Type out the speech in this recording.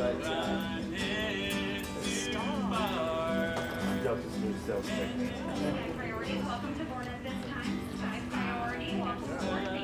But Delta's new sales technique. Priority, welcome to board at this time. Sky priority, welcome to board.